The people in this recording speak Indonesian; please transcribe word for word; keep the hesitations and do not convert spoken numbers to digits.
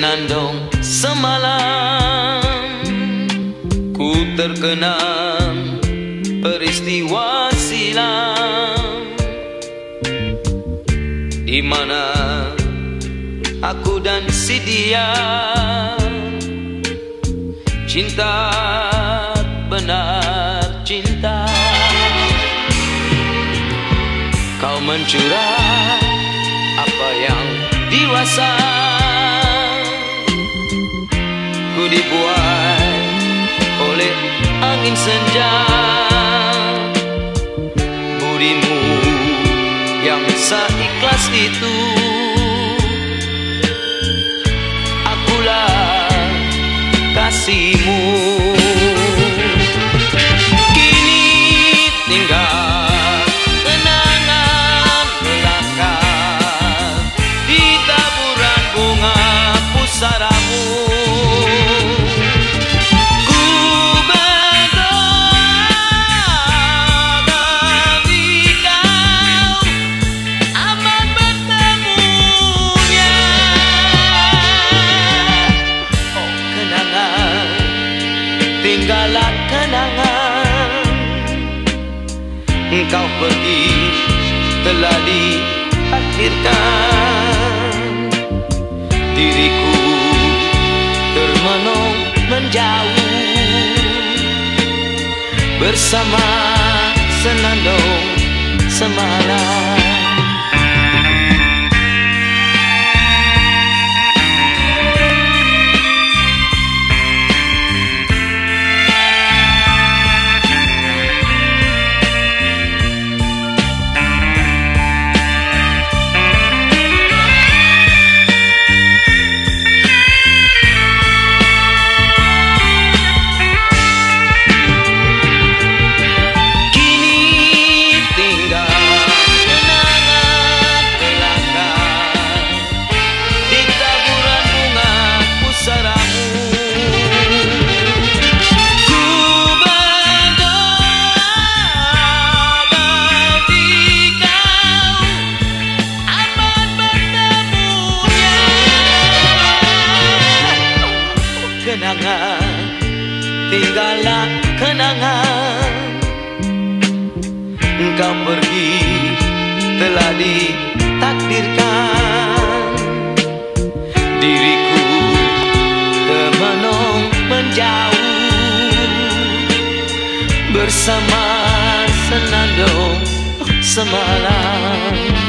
senandung semalam. Ku terkenang peristiwa silam, di mana aku dan si dia cinta benar cinta. Kau mencurah apa yang dirasa, ku dibuat oleh angin senja. Budimu yang seikhlas itu, akulah kasihmu. Kini tinggal kenangan belaka di taburan bunga pusaramu. Ku berdoa bagi kau aman bertemunya. Oh kenangan, tinggallah kenangan. Engkau pergi telah ditakdirkan, diriku termenung menjauh bersama senandung semalam. Kenangan, tinggallah kenangan. Engkau pergi telah ditakdirkan, diriku termenung menjauh bersama senandung semalam.